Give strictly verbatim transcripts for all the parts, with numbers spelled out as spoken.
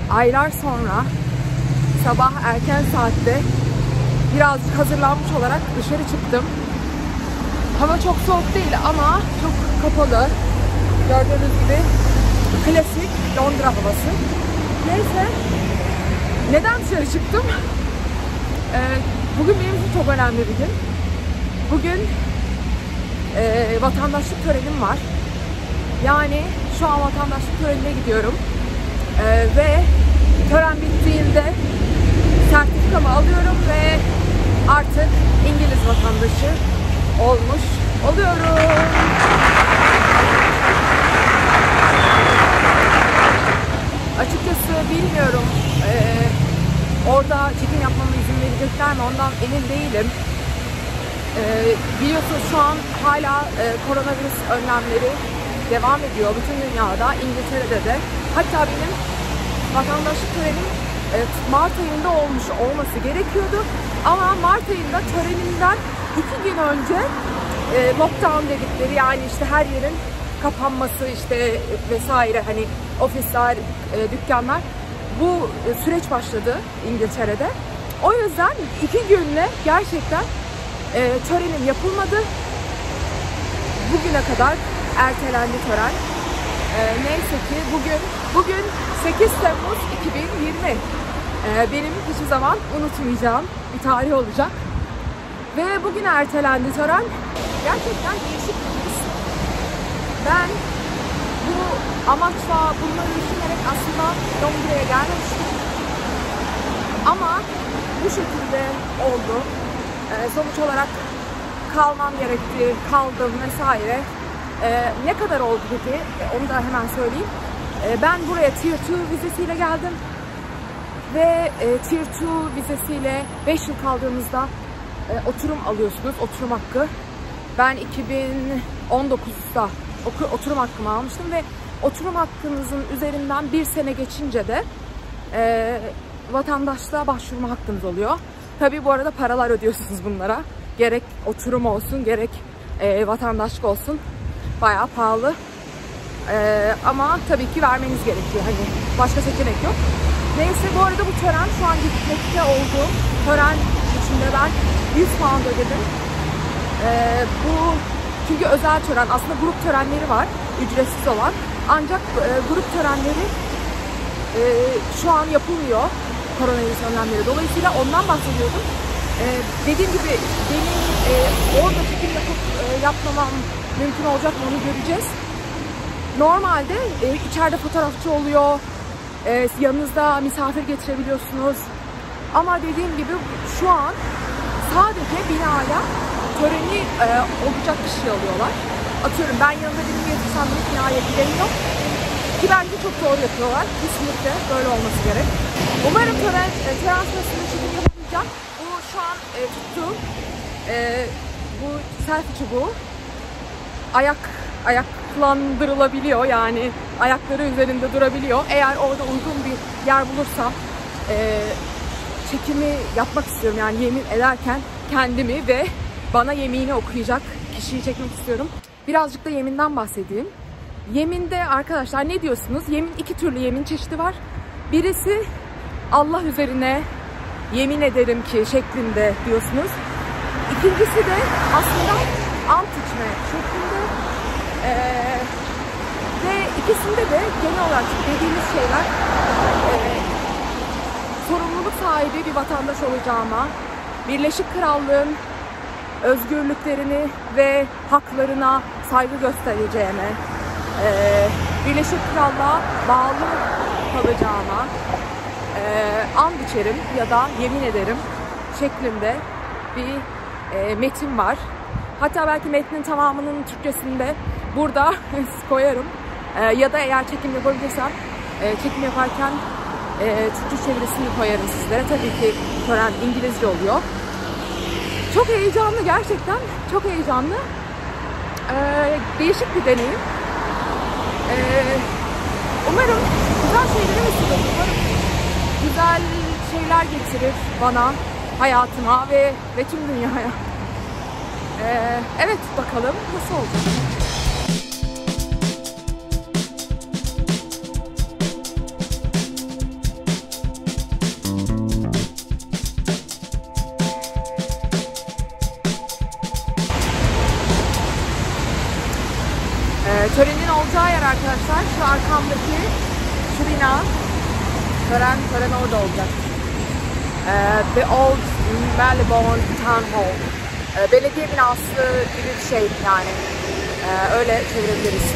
aylar sonra sabah erken saatte birazcık hazırlanmış olarak dışarı çıktım. Hava çok soğuk değil ama çok kapalı. Gördüğünüz gibi klasik Londra havası. Neyse, neden dışarı çıktım? Ee, bugün benim için çok önemli bir gün. Bugün e, vatandaşlık törenim var. Yani şu an vatandaşlık törenine gidiyorum. Ee, ve tören bittiğinde sertifikamı alıyorum ve artık İngiliz vatandaşı olmuş oluyorum. Açıkçası bilmiyorum. Ee, orada çekim yapmama izin verecekler mi? Ondan emin değilim. Ee, biliyorsunuz şu an hala e, koronavirüs önlemleri devam ediyor bütün dünyada, İngiltere'de de. Hatta benim vatandaşlık törenim e, Mart ayında olmuş olması gerekiyordu. Ama Mart ayında törenimden iki gün önce e, lockdown dedikleri, yani işte her yerin kapanması işte vesaire, hani ofisler, e, dükkanlar, bu e, süreç başladı İngiltere'de. O yüzden iki günle gerçekten e, törenim yapılmadı. Bugüne kadar ertelendi tören. E, neyse ki bugün bugün sekiz Temmuz iki bin yirmi. E, benim hiçbir zaman unutmayacağım bir tarih olacak. Ve bugün ertelendi tören. Gerçekten değişik bir his. Ben bu amaçla, bunları düşünerek aslında Londra'ya gelmemiştim. Ama bu şekilde oldu. Ee, sonuç olarak kalmam gerekti, kaldım vesaire. Ee, ne kadar oldu peki? Ee, onu da hemen söyleyeyim. Ee, ben buraya Tier iki vizesiyle geldim. Ve e, Tier iki vizesiyle beş yıl kaldığınızda e, oturum alıyorsunuz, oturum hakkı. Ben iki bin on dokuzda oturum hakkımı almıştım ve oturum hakkınızın üzerinden bir sene geçince de e, vatandaşlığa başvurma hakkınız oluyor. Tabii bu arada paralar ödüyorsunuz bunlara. Gerek oturum olsun, gerek e, vatandaşlık olsun. Bayağı pahalı. E, ama tabii ki vermeniz gerekiyor. Hani başka seçenek yok. Neyse, bu arada bu tören, şu an gitmekte olduğum tören içinde ben yüz pound ödedim. E, bu çünkü özel tören. Aslında grup törenleri var, ücretsiz olan. Ancak e, grup törenleri e, şu an yapılmıyor, koronavirüs önlemleri dolayısıyla ondan bahsediyordum. E, dediğim gibi benim e, orada çekim yapıp e, yapmamam mümkün olacak mı, onu göreceğiz. Normalde e, içeride fotoğrafçı oluyor, e, yanınızda misafir getirebiliyorsunuz. Ama dediğim gibi şu an sadece binaya töreni e, olacak kişi alıyorlar. Atıyorum ben yanında birini getirsem bir binaya gidemiyor. Ki bence çok doğru yapıyorlar. Kesinlikle böyle olması gerek. Umarım tören, e, tören sırasında çekim yapabileceğim. Bu şu an e, tuttuğum e, bu selfie çubuğu ayak ayaklandırılabiliyor, yani ayakları üzerinde durabiliyor. Eğer orada uygun bir yer bulursam e, çekimi yapmak istiyorum, yani yemin ederken kendimi ve bana yemini okuyacak kişiyi çekmek istiyorum. Birazcık da yeminden bahsedeyim. Yeminde arkadaşlar ne diyorsunuz? Yemin, iki türlü yemin çeşidi var. Birisi Allah üzerine yemin ederim ki şeklinde diyorsunuz. İkincisi de aslında ant içme şeklinde. Ee, ve ikisinde de genel olarak dediğimiz şeyler e, sorumluluk sahibi bir vatandaş olacağıma, Birleşik Krallığın özgürlüklerini ve haklarına saygı göstereceğime, e, Birleşik Krallığa bağlı kalacağıma e, and içerim ya da yemin ederim şeklinde bir e, metin var. Hatta belki metnin tamamının Türkçesinde burada koyarım. E, ya da eğer çekim yapabilirsem e, çekim yaparken e, Türkçe çevirisini koyarım sizlere. Tabii ki tören İngilizce oluyor. Çok heyecanlı, gerçekten çok heyecanlı. Ee, değişik bir deneyim. Ee, umarım güzel şeyleri vesile, umarım güzel şeyler getirir bana, hayatıma ve ve tüm dünyaya. Ee, evet, bakalım nasıl olacak. arkadaşlar. Şu arkamdaki şu bina. Tören, tören orada olacak. Ee, The Old Marylebone Town Hall. Ee, belediye binası gibi bir şey yani. Ee, öyle çevirebiliriz.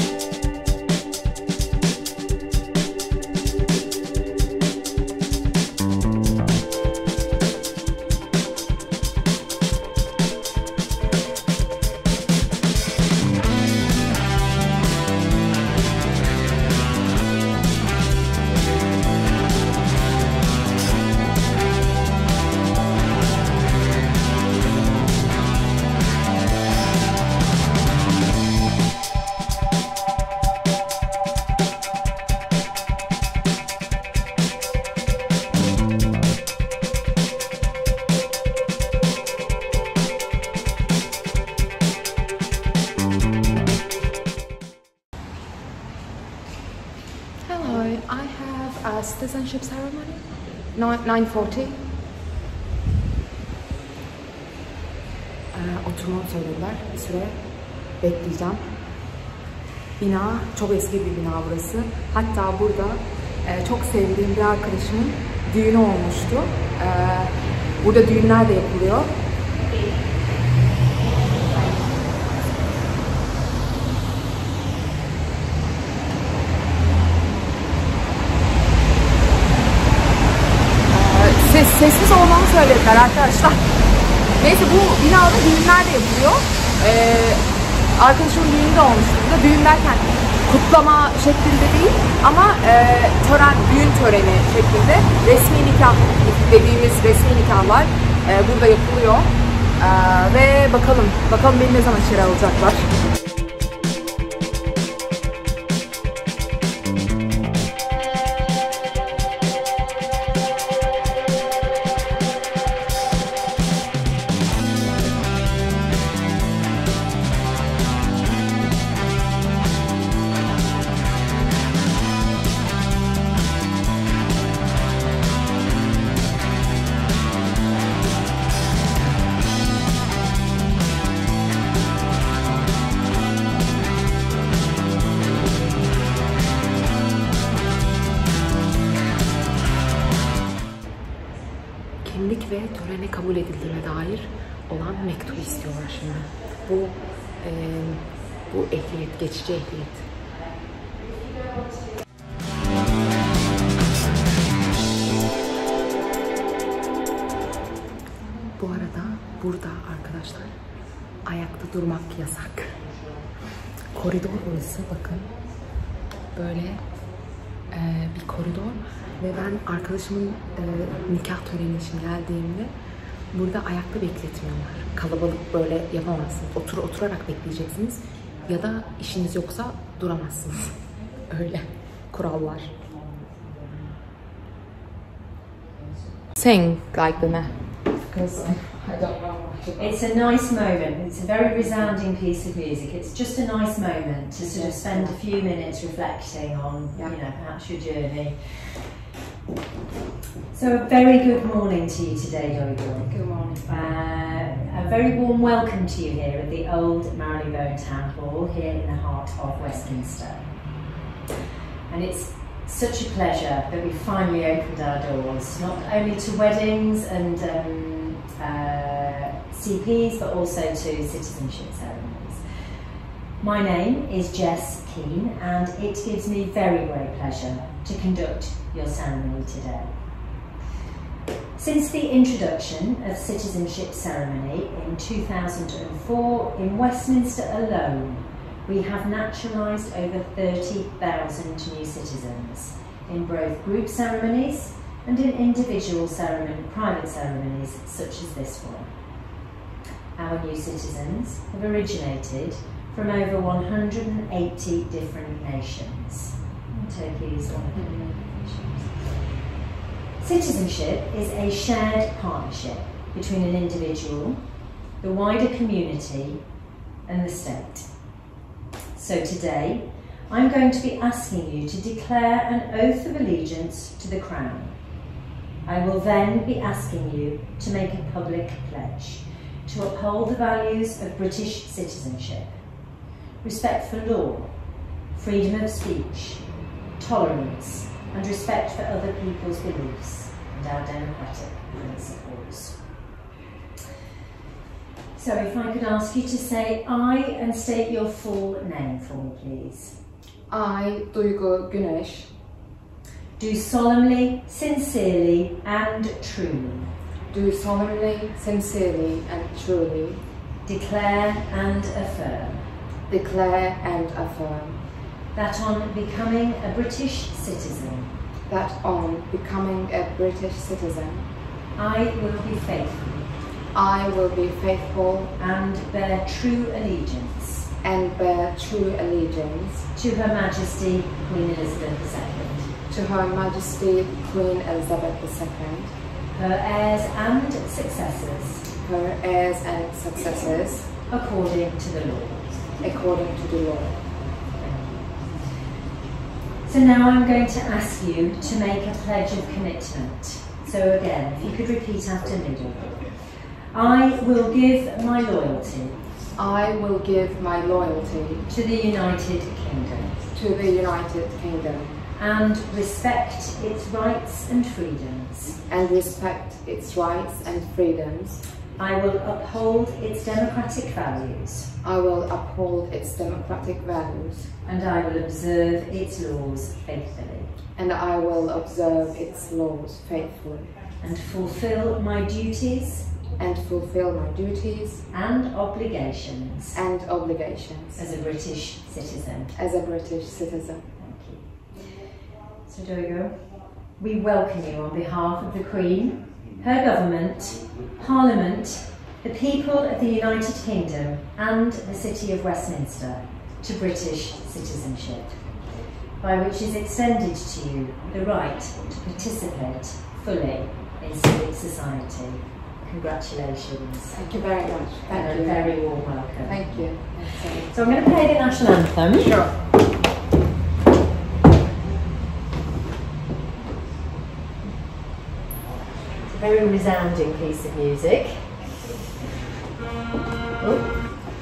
I have a citizenship ceremony, nine forty. Ee, oturmamı söylediler. Bir süre bekleyeceğim. Bina, çok eski bir bina burası. Hatta burada e, çok sevdiğim bir arkadaşımın düğünü olmuştu. E, burada düğünler de yapılıyor. Ses, sessiz olmamı söylediler arkadaşlar. Neyse bu binada düğünler de yapılıyor. Ee, arkadaşımın düğünü de olmuştu burada. Düğün derken kutlama şeklinde değil ama e, tören, düğün töreni şeklinde resmi nikah dediğimiz resmi nikahlar e, burada yapılıyor. E, ve bakalım, bakalım beni ne zaman içeri alacaklar. Kimlik ve törene kabul edildiğine dair olan mektup istiyorlar şimdi. Bu e, bu ehliyet, geçici ehliyet. Bu arada burada arkadaşlar ayakta durmak yasak. Koridor burası, bakın. Böyle e, bir koridor. Ve ben arkadaşımın e, nikah töreni için geldiğimde burada ayakta bekletmiyorlar. Kalabalık böyle yapamazsınız. Otur, oturarak bekleyeceksiniz. Ya da işiniz yoksa duramazsınız. Öyle kurallar. Sing like the because I don't know. It's a nice moment. It's a very resounding piece of music. It's just a nice moment to sort of spend a few minutes reflecting on, you know, perhaps your journey. So a very good morning to you today, Doigal. Good morning. Uh, a very warm welcome to you here at the Old Marylebone Town Hall here in the heart of Westminster. And it's such a pleasure that we finally opened our doors, not only to weddings and um, uh, C Ps, but also to citizenship ceremonies. My name is Jess Keane, and it gives me very great pleasure to conduct your ceremony today. Since the introduction of citizenship ceremony in two thousand four in Westminster alone, we have naturalised over thirty thousand new citizens in both group ceremonies and in individual ceremony, private ceremonies such as this one. Our new citizens have originated from over one hundred eighty different nations. Turkey is one of the nations. Citizenship is a shared partnership between an individual, the wider community and the state. So today, I'm going to be asking you to declare an oath of allegiance to the Crown. I will then be asking you to make a public pledge to uphold the values of British citizenship, respect for law, freedom of speech, tolerance and respect for other people's beliefs and our democratic principles. So if I could ask you to say I and state your full name for me, please. I, Duygu Güneş, do solemnly, sincerely and truly do solemnly, sincerely and truly declare and affirm declare and affirm that on becoming a British citizen, that on becoming a British citizen, I will be faithful I will be faithful and bear true allegiance and bear true allegiance to Her Majesty Queen Elizabeth the Second, to Her Majesty Queen Elizabeth the Second, her heirs and successors, her heirs and successors, according to the law. according to the law. So now I'm going to ask you to make a pledge of commitment. So again, if you could repeat after me. I will give my loyalty I will give my loyalty to the United Kingdom to the United Kingdom and respect its rights and freedoms. and respect its rights and freedoms. I will uphold its democratic values I will uphold its democratic values and I will observe its laws faithfully and I will observe its laws faithfully and fulfill my duties and fulfill my duties and obligations and obligations as a British citizen. as a British citizen. Thank you. So Duygu, we welcome you on behalf of the Queen, her government, Parliament, the people of the United Kingdom and the City of Westminster to British citizenship, by which is extended to you the right to participate fully in civic society. Congratulations. Thank you very much. Thank and you. a very warm welcome. Thank you. So I'm going to play the national anthem. Sure. It's a very resounding piece of music. Oh.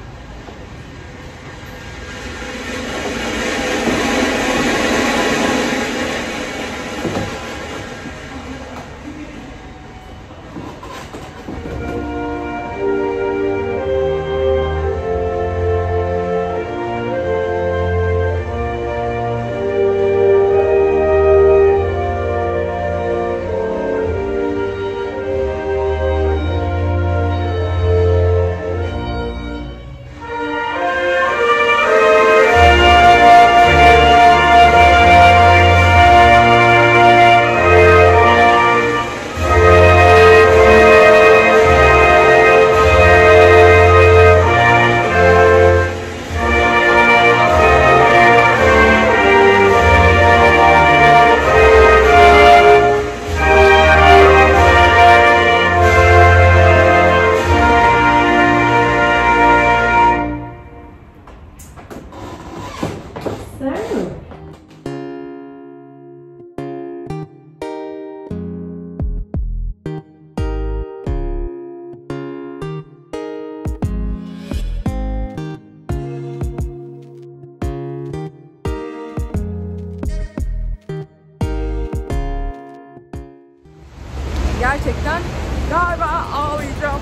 Gerçekten galiba ağlayacağım.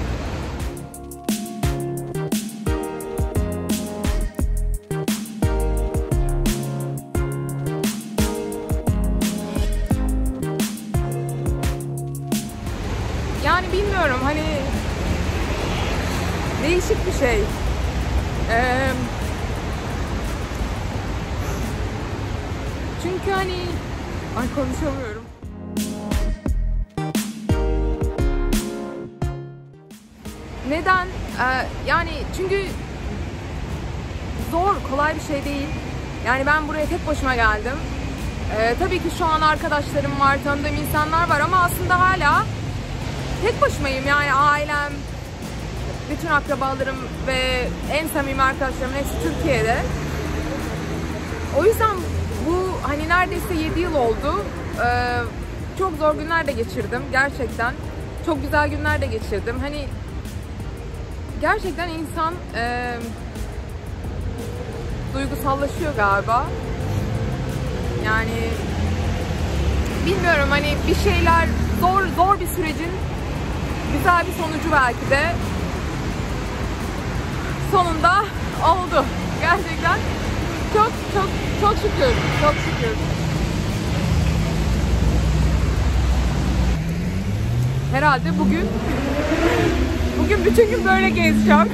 Yani bilmiyorum, hani değişik bir şey. Ee, çünkü hani ay konuşamıyorum. Neden? Ee, yani çünkü zor, kolay bir şey değil. Yani ben buraya tek başıma geldim. Ee, tabii ki şu an arkadaşlarım var, tanıdığım insanlar var ama aslında hala tek başımayım. Yani ailem, bütün akrabalarım ve en samimi arkadaşlarım hepsi Türkiye'de. O yüzden bu hani neredeyse yedi yıl oldu. Ee, çok zor günler de geçirdim gerçekten. Çok güzel günler de geçirdim. Hani gerçekten insan e, duygusallaşıyor galiba. Yani bilmiyorum, hani bir şeyler zor zor bir sürecin güzel bir sonucu belki de sonunda oldu. Gerçekten çok çok çok şükür, çok şükür. Herhalde bugün bugün bütün gün böyle gezeceğim.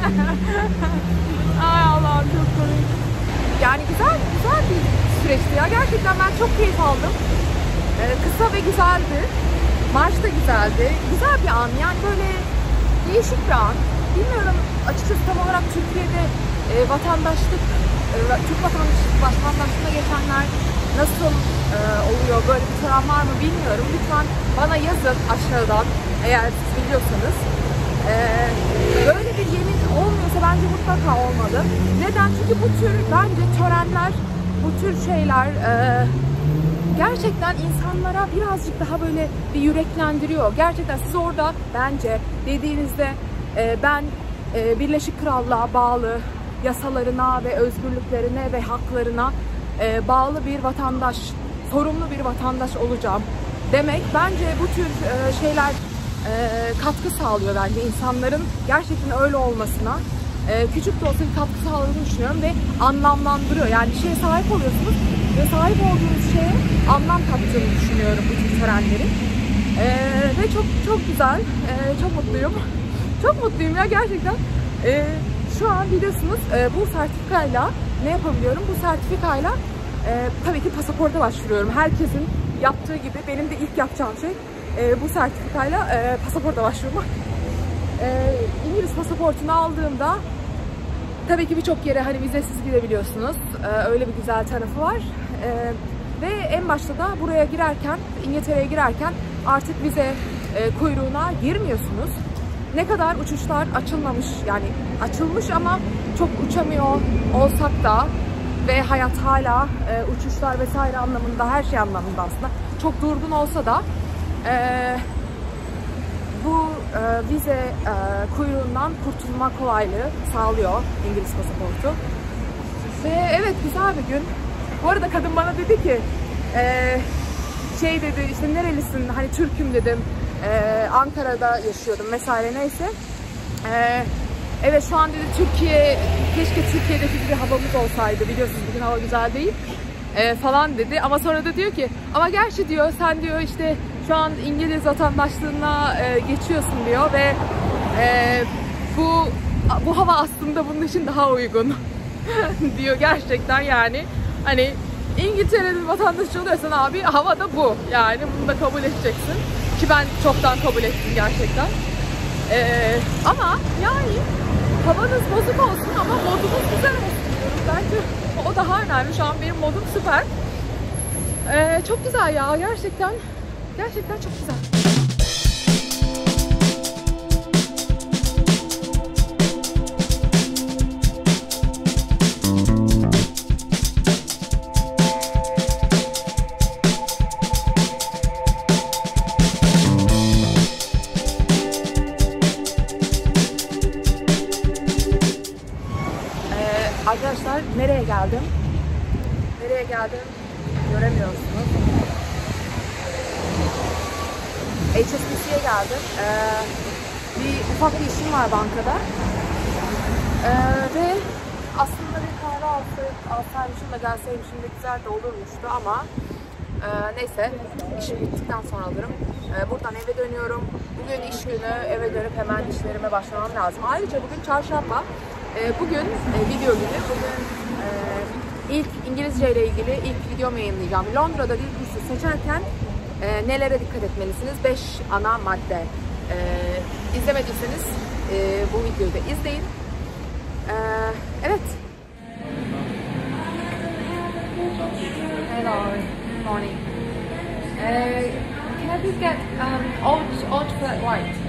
Ay Allah'ım, çok komik. Yani güzel güzel bir süreçti ya. Gerçekten ben çok keyif aldım. Ee, kısa ve güzeldi. Marş da güzeldi. Güzel bir an. Yani böyle değişik bir an. Bilmiyorum açıkçası tam olarak Türkiye'de e, vatandaşlık, e, Türk vatandaşlık, vatandaşlığına geçenler nasıl e, oluyor? Böyle bir soran var mı bilmiyorum. Lütfen bana yazın aşağıdan eğer siz biliyorsanız. E, böyle bir yemin olmuyorsa bence mutlaka olmalı. Neden? Çünkü bu tür bence törenler, bu tür şeyler e, gerçekten insanlara birazcık daha böyle bir yüreklendiriyor. Gerçekten siz orada bence dediğinizde e, ben e, Birleşik Krallığa bağlı yasalarına ve özgürlüklerine ve haklarına e, bağlı bir vatandaş, sorumlu bir vatandaş olacağım demek bence bu tür e, şeyler e, katkı sağlıyor bence insanların gerçekten öyle olmasına. E, küçük de olsa bir katkı sağladığını düşünüyorum ve anlamlandırıyor. Yani bir şeye sahip oluyorsunuz ve sahip olduğunuz şeye anlam kattığını düşünüyorum bu tür törenlerin. E, ve çok çok güzel, e, çok mutluyum. Çok mutluyum ya gerçekten. E, şu an biliyorsunuz e, bu sertifikayla ne yapabiliyorum? Bu sertifikayla e, tabii ki pasaporta başvuruyorum. Herkesin yaptığı gibi benim de ilk yapacağım şey e, bu sertifikayla e, pasaporta başvurmak. E, İngiliz pasaportunu aldığımda tabii ki birçok yere hani vizesiz gidebiliyorsunuz. E, öyle bir güzel tarafı var. E, ve en başta da buraya girerken, İngiltere'ye girerken artık vize e, kuyruğuna girmiyorsunuz. Ne kadar uçuşlar açılmamış, yani açılmış ama çok uçamıyor olsak da ve hayat hala e, uçuşlar vesaire anlamında, her şey anlamında aslında çok durgun olsa da e, bu e, vize e, kuyruğundan kurtulma kolaylığı sağlıyor İngiliz pasaportu. Ve evet, güzel bir gün. Bu arada kadın bana dedi ki e, şey dedi, işte nerelisin, hani Türk'üm dedim. Ee, Ankara'da yaşıyordum vesaire, neyse. Ee, evet şu an dedi Türkiye, keşke Türkiye'deki bir havamız olsaydı, biliyorsunuz bugün hava güzel değil ee, falan dedi. Ama sonra da diyor ki ama gerçi diyor sen diyor işte şu an İngiliz vatandaşlığına e, geçiyorsun diyor ve e, bu bu hava aslında bunun için daha uygun diyor gerçekten. Yani hani İngiltere'nin vatandaşı oluyorsan abi hava da bu, yani bunu da kabul edeceksin. Ki ben çoktan kabul ettim gerçekten. Ee, ama yani havanız bozuk olsun ama modunuz güzel olsun diyorum. Bence o daha önemli. Şu an benim modum süper. Ee, çok güzel ya, gerçekten. Gerçekten çok güzel. Arkadaşlar nereye geldim? Nereye geldim? Göremiyorsunuz. H S B C'ye geldim. Ee, bir ufak bir işim var bankada. Ee, ve aslında bir kahve alsaymışım da gelseymişim de güzel de olurmuştu ama e, neyse, işim bittikten sonra alırım. Ee, buradan eve dönüyorum. Bugün iş günü, eve dönüp hemen işlerime başlamam lazım. Ayrıca bugün çarşamba. Bugün e, video günü, bugün e, ilk İngilizce ile ilgili ilk videomu yayınlayacağım. Londra'da dil kursu seçerken e, nelere dikkat etmelisiniz? beş ana madde. E, izlemediyseniz e, bu videoyu da izleyin. E, evet. Hello, good morning. Uh, can I please get um, old, old flat white?